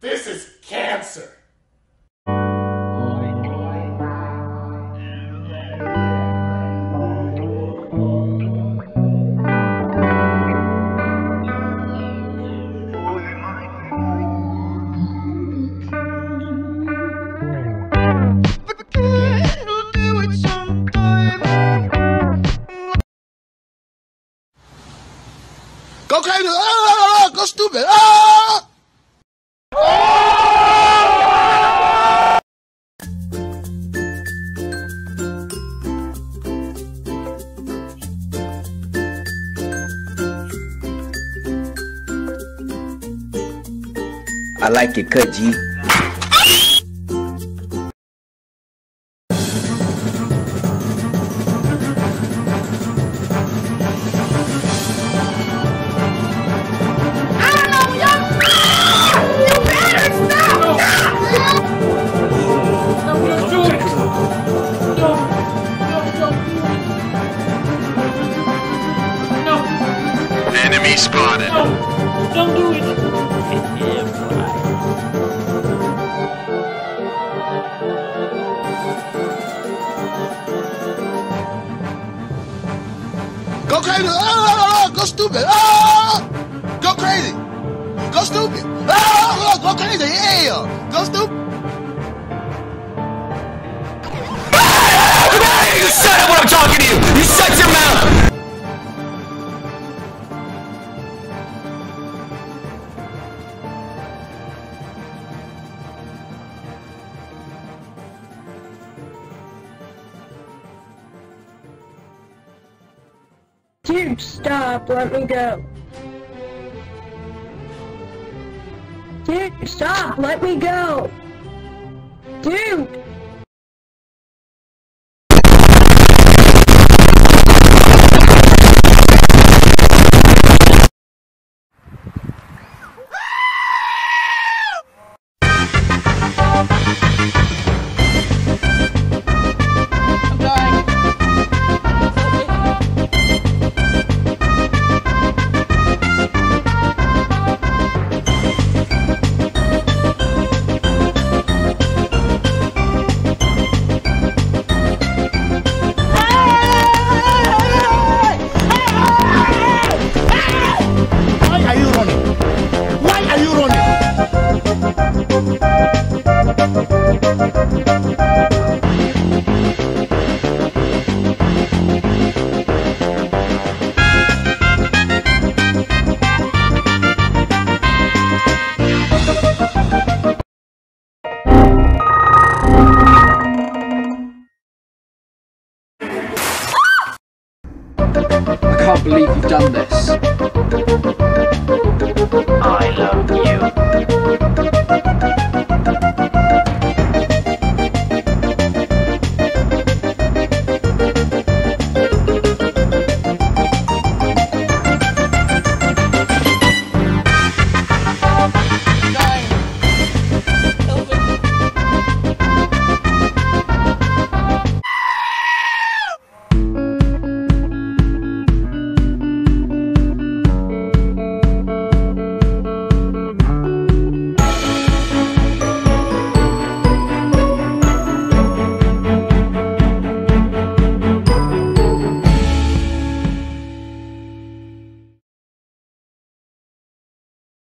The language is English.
This is cancer. Go crazy! Ah! Go stupid! Ah! I like your cut, G. Enemy spotted. No, don't do it. Go crazy! Ah! Go stupid! Ah! Go crazy! Go stupid! Ah! Go crazy! Yeah! Go stupid! You shut up when I'm talking to you! You shut your mouth! Dude, stop, let me go. Dude, stop, let me go. Dude! I can't believe you've done this.